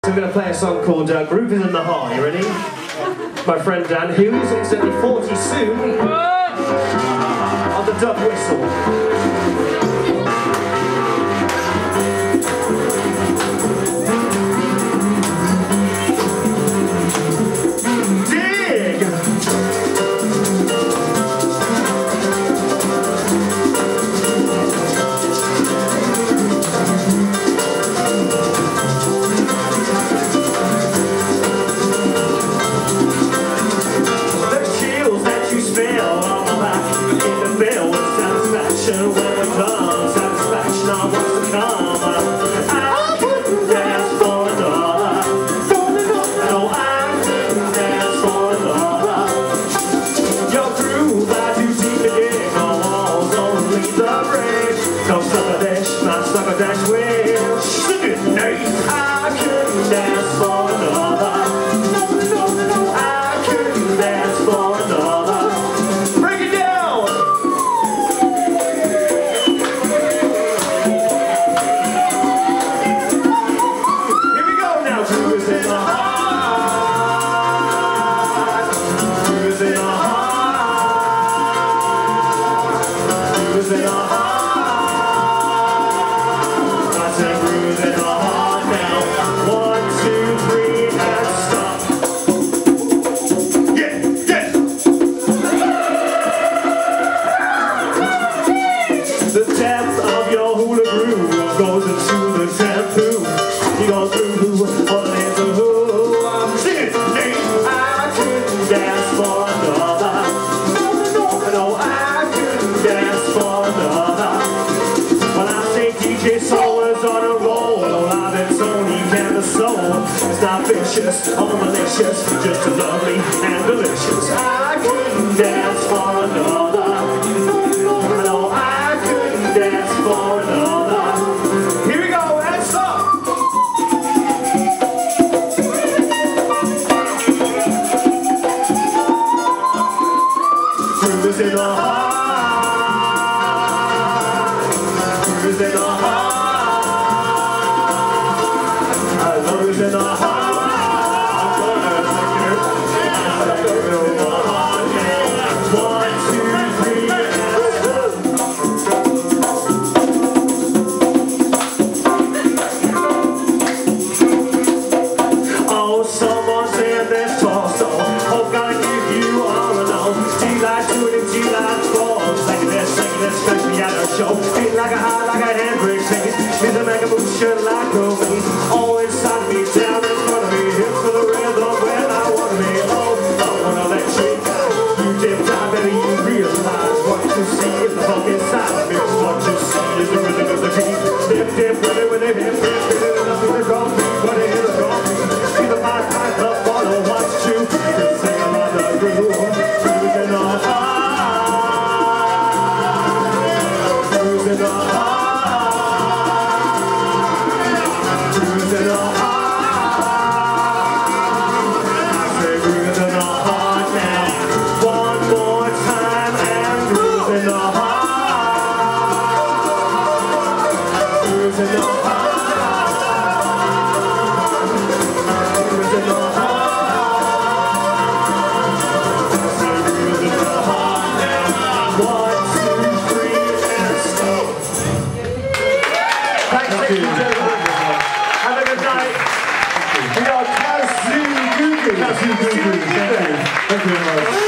So we're going to play a song called Groove is in the Heart. You ready? My friend Dan, who is incidentally 40 soon, on the dub whistle. It's not vicious or malicious, just lovely and delicious. I couldn't dance for another. No, I couldn't dance for another. Here we go, and stop. Groove is in the heart. Groove is in the heart. Love is in the heart. Feel like a high, like a handbrake singing. Feel the mega move, shit like a wave. All inside me, down in front of me. Hips to the rhythm when I wanna be. Oh, I wanna let you go. You dip down, baby, you realize what you see is the funk inside of me. What you see is the rhythm of the beat. Dip, dip, rhythm with a hip, dip, dip, dip, up in the drum beat. When they hit the drum beat, see the mic, up, follow, watch you. Just sing along the groove. Cruising on high. Cruising on high. Have a good night. We are Kazoo Goo Goo. Thank you very much.